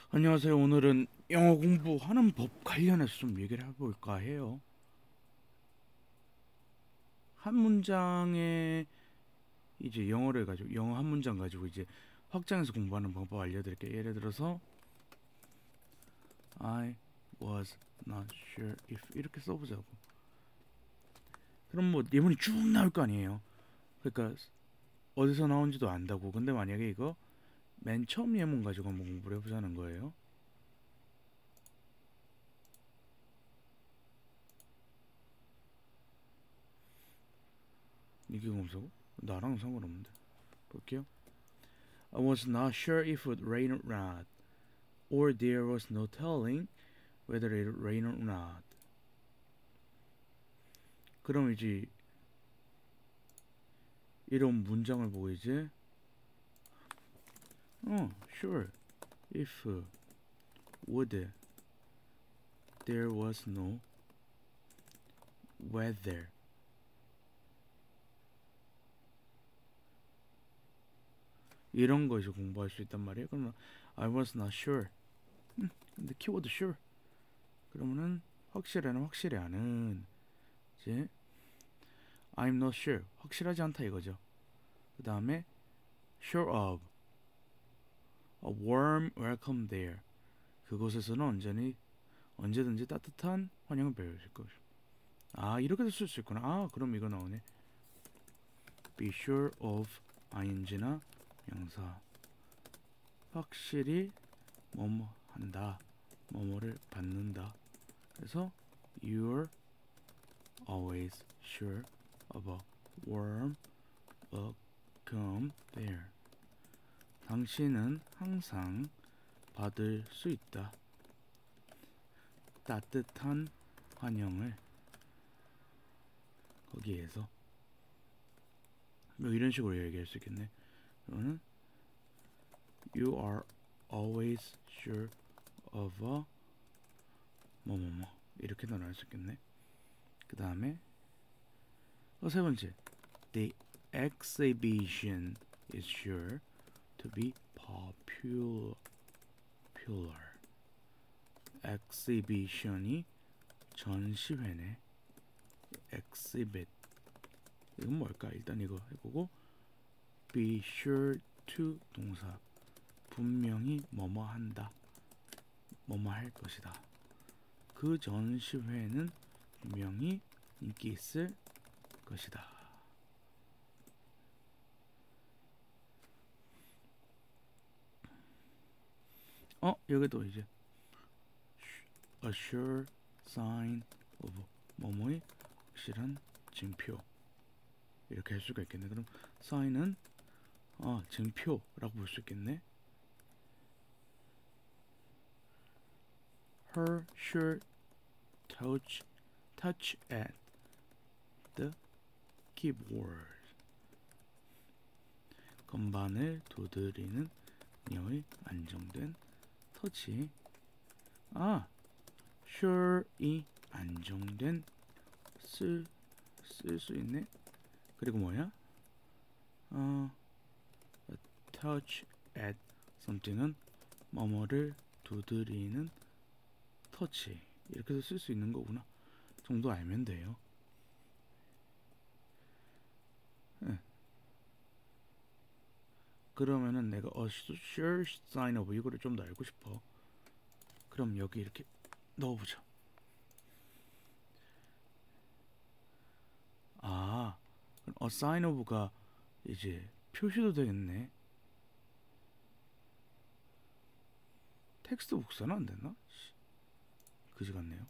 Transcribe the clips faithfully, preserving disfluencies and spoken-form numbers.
안녕하세요. 오늘은 영어 공부하는 법 관련해서 좀 얘기를 해볼까 해요. 한 문장에 이제 영어를 가지고 영어 한 문장 가지고 이제 확장해서 공부하는 방법 알려드릴게요. 예를 들어서 I was not sure if 이렇게 써보자고. 그럼 뭐 예문이 쭉 나올 거 아니에요. 그러니까 어디서 나온지도 안다고. 근데 만약에 이거 맨 처음 예문 가지고 한번 공부를 해보자는 거예요. 이게 검사고 나랑 상관없는데 볼게요. I was not sure if it would rain or not, or there was no telling whether it would rain or not. 그럼 이제 이런 문장을 보고 이제 어, sure, if would there was no weather. 이런 거 이제 공부할 수 있단 말이에요. 그러면 I was not sure. 음, 근데 키워드 sure. 그러면은 확실해는 확실히 않은 이제 I'm not sure. 확실하지 않다 이거죠. 그 다음에 sure of a warm welcome there. 그곳에서는 언제니 언제든지 따뜻한 환영을 배우실 것입니다. 아 이렇게도 쓸 수 있구나. 아 그럼 이거 나오네. Be sure of ing나 명사. 확실히 뭐뭐 한다. 뭐뭐를 받는다. 그래서 you're always sure of a warm welcome there. 당신은 항상 받을 수 있다. 따뜻한 환영을 거기에서 뭐 이런 식으로 얘기할 수 있겠네. 그러면 You are always sure of a 뭐뭐뭐 이렇게 나눌 수 있겠네. 그 다음에 어, 세 번째 The exhibition is sure to be popular. exhibition이 전시회네. exhibit 이건 뭘까? 일단 이거 해보고 be sure to 동사 분명히 뭐뭐 한다. 뭐뭐 할 것이다. 그 전시회는 분명히 인기 있을 것이다. 어? 여기도 이제 a sure sign of 뭐뭐의 확실한 징표 이렇게 할 수가 있겠네. 그럼 sign은 어, 증표라고 볼 수 있겠네. Her sure touch touch at the keyboard. 건반을 두드리는 그녀의 안정된 터치. 아, sure이 안정된 쓸 쓸 수 있네. 그리고 뭐야? 어, touch at something은 뭐뭐를 두드리는 터치 이렇게도 쓸 수 있는 거구나 정도 알면 돼요. 네. 그러면은 내가 a sure sign of 이거를 좀 더 알고 싶어. 그럼 여기 이렇게 넣어보자. 아, a sign of가 이제 표시도 되겠네. 텍스트 복사는 안 됐나? 그지 같네요.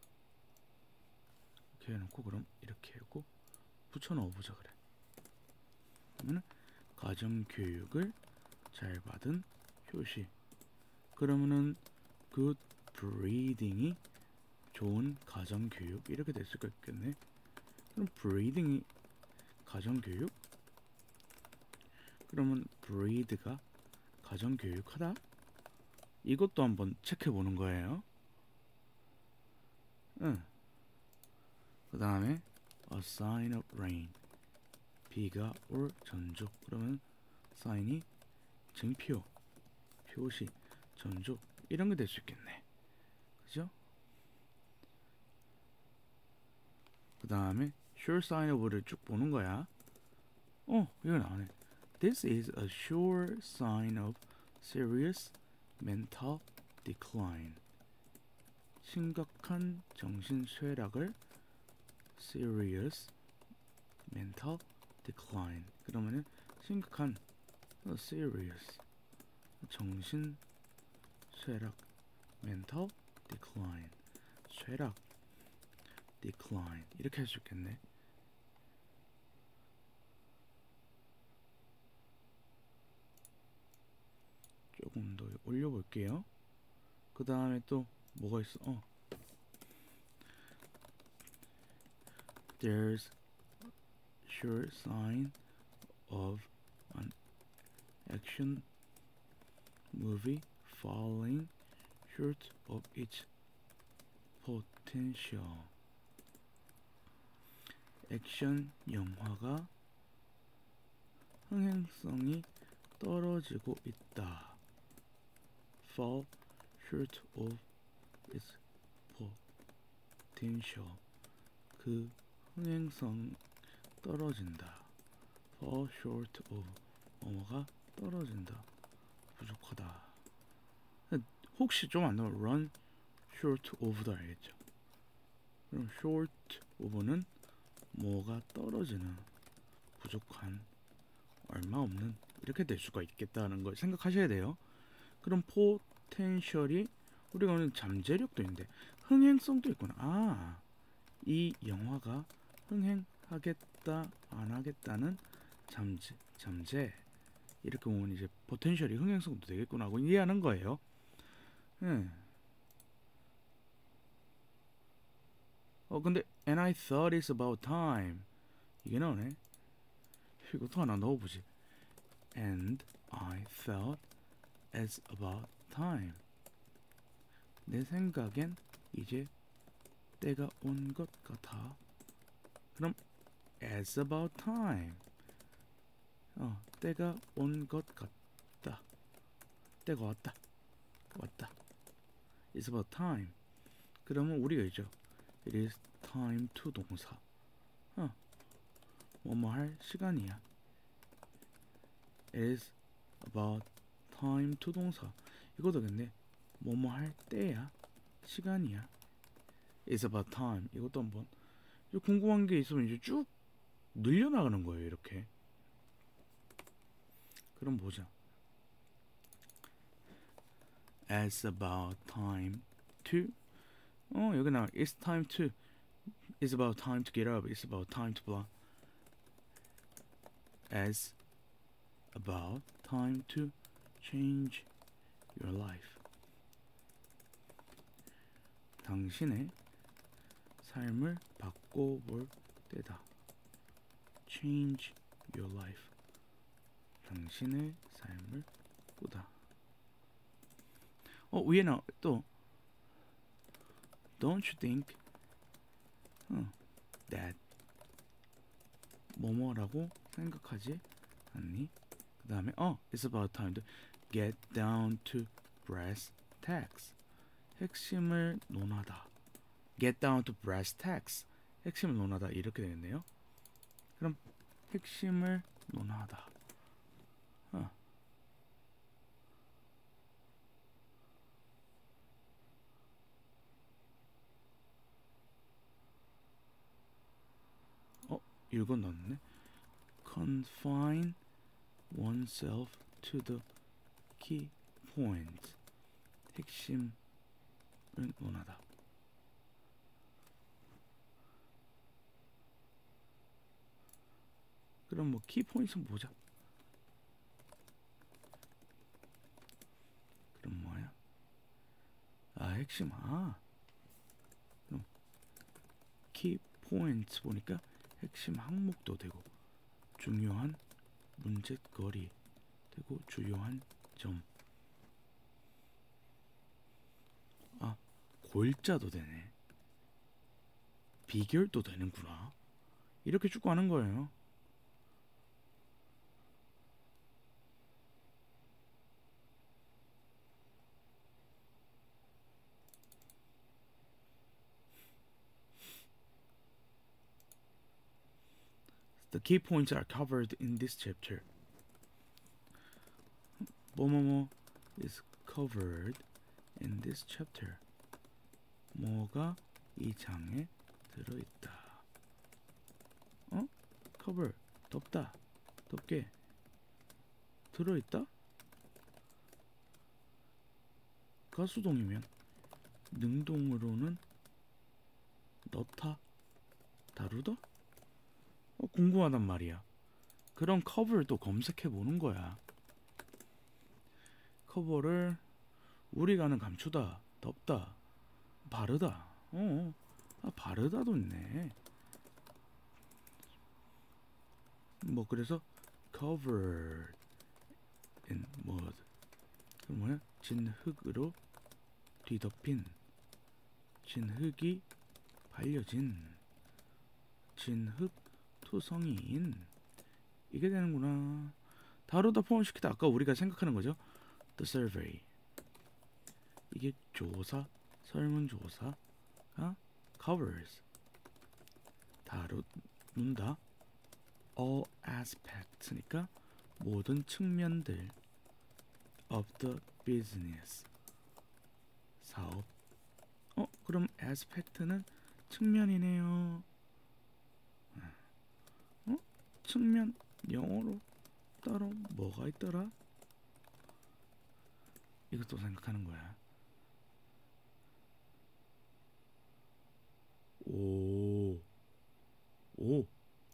이렇게 해놓고 그럼 이렇게 하고 붙여 넣어보자 그래. 그러면 가정교육을 잘 받은 효시. 그러면은 good breeding이 좋은 가정교육 이렇게 될 수가 있겠네. 그럼 breeding이 가정교육? 그러면 breed가 가정교육하다? 이것도 한번 체크해보는 거예요. 응. 그 다음에 a sign of rain 비가 올 전조. 그러면 sign이 증표, 표시, 전조 이런 게 될 수 있겠네. 그죠? 그 다음에 sure sign of를 쭉 보는 거야. 어, 이거 나오네. This is a sure sign of serious mental decline. 심각한 정신 쇠락을 serious mental decline. 그러면은 심각한 serious 정신 쇠락 mental decline 쇠락 decline 이렇게 할 수 있겠네. 조금 더 올려볼게요. 그 다음에 또 뭐가 있어? 어. There's sure sign of an action movie falling short of its potential. 액션 영화가 흥행성이 떨어지고 있다. Fall short of its potential. 그 흥행성 떨어진다. Fall short of 뭐뭐가 떨어진다. 부족하다. 혹시 좀 안 나오면 run short of도 알겠죠? 그럼 short of는 뭐가 떨어지는, 부족한, 얼마 없는 이렇게 될 수가 있겠다는 걸 생각하셔야 돼요. 그럼 potential이 우리가 오늘 잠재력도 있는데 흥행성도 있구나. 아, 이 영화가 흥행하겠다 안 하겠다는 잠재 잠재 이렇게 보면 이제 potential이 흥행성도 되겠구나 하고 이해하는 거예요. 네. 어 근데 and I thought it's about time 이게 나오네. 이것도 하나 넣어보지. And I thought it's about time. 내 생각엔 이제 때가 온 것 같아. 그럼 it's about time. 어, 때가 온 것 같다. 때가 왔다. 왔다. It's about time. 그러면 우리가 있죠. It is time to 동사. 어, 뭐뭐 할 시간이야. It is about time to 동사. 이것도 근데 뭐뭐 할 때야. 시간이야. It's about time. 이것도 한번 궁금한 게 있으면 이제 쭉 늘려나가는 거예요. 이렇게. 그럼 보자. It's about time to. 어 여기 나. It's time to. It's about time to get up. It's about time to blah. As about time to change your life. 당신의 삶을 바꿔볼 때다. Change your life. 당신의 삶을 보다. 어 위에는 또 Don't you think 어, that 뭐뭐라고 생각하지 않니? 그 다음에 어 It's about time to get down to brass tacks. 핵심을 논하다. Get down to brass tacks. 핵심을 논하다 이렇게 되겠네요. 그럼 핵심을 논하다. 어. 어 이건 넣었네. Confine oneself to the key points. 핵심을 논하다. 그럼 뭐 키포인트 보자. 그럼 뭐야? 아 핵심 아. 그럼 키포인트 보니까 핵심 항목도 되고 중요한 문제거리 되고 주요한 점. 아 골자도 되네. 비결도 되는구나. 이렇게 쭉 가는 거예요. The key points are covered in this chapter. 뭐뭐뭐 is covered in this chapter. 뭐가 이 장에 들어있다. 어? cover, 덮다, 덮게, 들어있다? 가수동이면 능동으로는 넣다, 다루다? 어, 궁금하단 말이야. 그런 cover를 또 검색해보는 거야. cover를 우리가는 감추다, 덮다, 바르다. 어, 아, 바르다도 있네. 뭐 그래서 covered in mud. 그 뭐야? 진흙으로 뒤덮인, 진흙이 발려진, 진흙 투성이인. 이게 되는구나. 다루다 포함시키다. 아까 우리가 생각하는 거죠. The survey. 이게 조사, 설문조사가 covers. 다룬다. all aspects니까 모든 측면들 of the business. 사업. 어, 그럼 aspect는 측면이네요. 어? 측면 영어로 따로 뭐가 있더라? 이것도 생각하는 거야. 오, 오,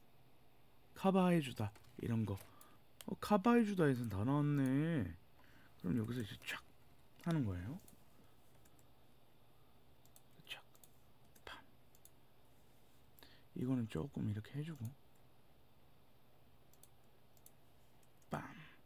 커버해주다 이런 거. 어, 커버해주다에선 다 나왔네. 그럼 여기서 이제 촥 하는 거예요. 촥, 팜. 이거는 조금 이렇게 해주고, 빰.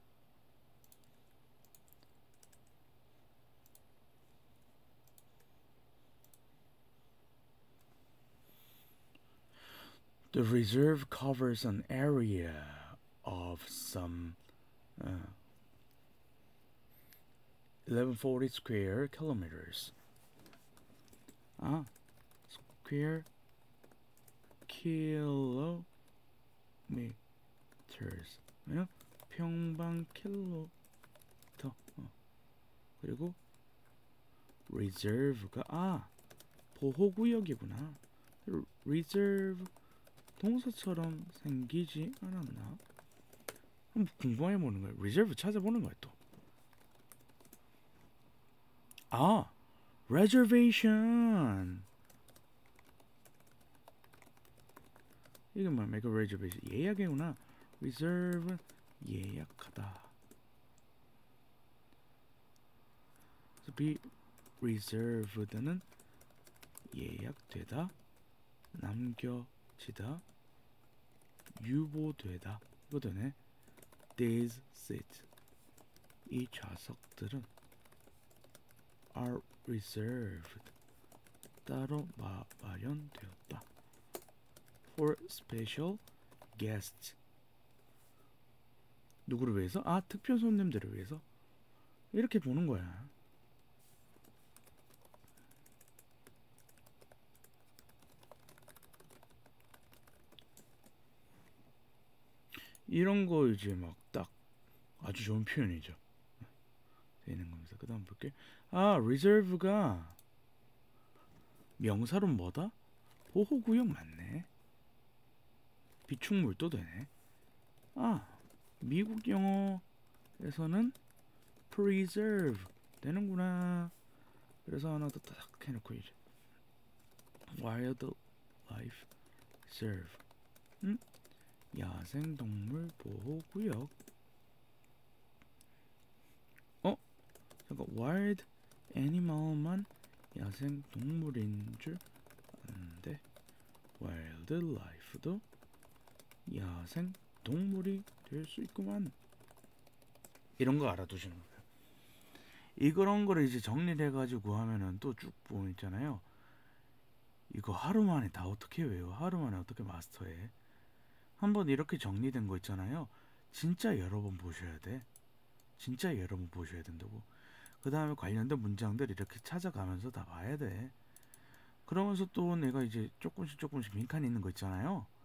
The reserve covers an area of some uh, eleven forty square kilometers. 아, square kilometers. 왜냐? 평방 킬로미터. 어. 그리고 reserve가 아, 보호구역이구나. reserve 동사처럼 생기지 않았나? 한번 궁금해 보는 거야. reserve 찾아보는 거야 또. 아, reservation. 이게 뭐야? make a reservation. 예약이구나. reserve 예약하다. 그래서 be reserved는 예약되다, 남겨지다, 유보되다. 이거 되네. These seats. 이 좌석들은 are reserved. 따로 마, 마련되었다. For special guests. 누구를 위해서? 아, 특별 손님들을 위해서. 이렇게 보는 거야. 이런 거 이제 막 딱 아주 좋은 표현이죠. 되는 겁니다. 그 다음 볼게. 아, reserve가 명사로 뭐다? 보호구역 맞네. 비축물도 되네. 아, 미국 영어에서는 preserve 되는구나. 그래서 하나 더 딱 해놓고 이제 wildlife reserve. 응? 야생동물 보호구역. 어? 잠깐, wild animal만 야생동물인 줄 아는데 wildlife도 야생동물이 될 수 있구만. 이런 거 알아두시는 거예요. 이런 거를 이제 정리를 해가지고 하면은 또 쭉 보면 있잖아요. 이거 하루 만에 다 어떻게 외워? 하루 만에 어떻게 마스터해? 한번 이렇게 정리된 거 있잖아요. 진짜 여러 번 보셔야 돼. 진짜 여러 번 보셔야 된다고. 그 다음에 관련된 문장들 이렇게 찾아가면서 다 봐야 돼. 그러면서 또 내가 이제 조금씩 조금씩 빈칸 있는 거 있잖아요.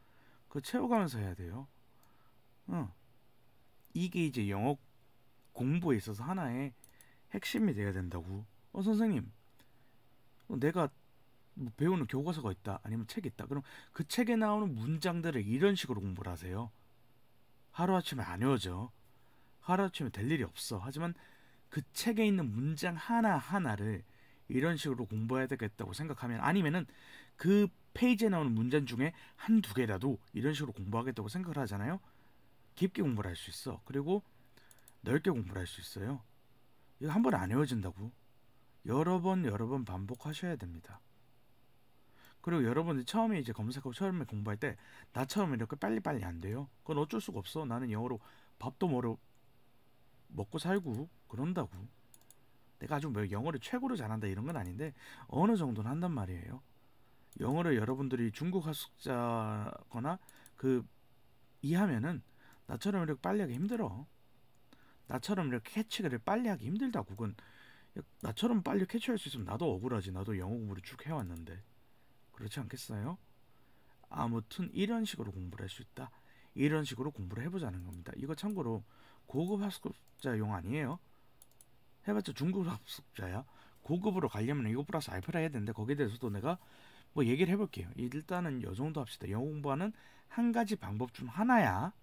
그거 채워가면서 해야 돼요. 어. 이게 이제 영어 공부에 있어서 하나의 핵심이 돼야 된다고. 어 선생님, 어, 내가 뭐 배우는 교과서가 있다, 아니면 책이 있다. 그럼 그 책에 나오는 문장들을 이런 식으로 공부를 하세요. 하루아침에 안 외워져. 하루아침에 될 일이 없어. 하지만 그 책에 있는 문장 하나하나를 이런 식으로 공부해야 되겠다고 생각하면, 아니면은 그 페이지에 나오는 문장 중에 한두 개라도 이런 식으로 공부하겠다고 생각을 하잖아요. 깊게 공부를 할 수 있어. 그리고 넓게 공부를 할 수 있어요. 이거 한 번에 안 외워진다고. 여러 번 여러 번 반복하셔야 됩니다. 그리고 여러분들 처음에 이제 검색하고 처음에 공부할 때 나처럼 이렇게 빨리빨리 안 돼요. 그건 어쩔 수가 없어. 나는 영어로 밥도 먹어 먹고 살고 그런다고. 내가 아주 뭐 영어를 최고로 잘한다 이런 건 아닌데 어느 정도는 한단 말이에요. 영어를 여러분들이 중국 학습자거나 그 이하면은 나처럼 이렇게 빨리 하기 힘들어. 나처럼 이렇게 캐치를 빨리 하기 힘들다고. 그건 나처럼 빨리 캐치할 수 있으면 나도 억울하지. 나도 영어 공부를 쭉 해왔는데. 그렇지 않겠어요? 아무튼 이런 식으로 공부를 할 수 있다. 이런 식으로 공부를 해보자는 겁니다. 이거 참고로 고급 학습자용 아니에요. 해봤자 중급 학습자야. 고급으로 가려면 이거 플러스 알파를 해야 되는데 거기에 대해서도 내가 뭐 얘기를 해볼게요. 일단은 요 정도 합시다. 영어 공부하는 한 가지 방법 중 하나야.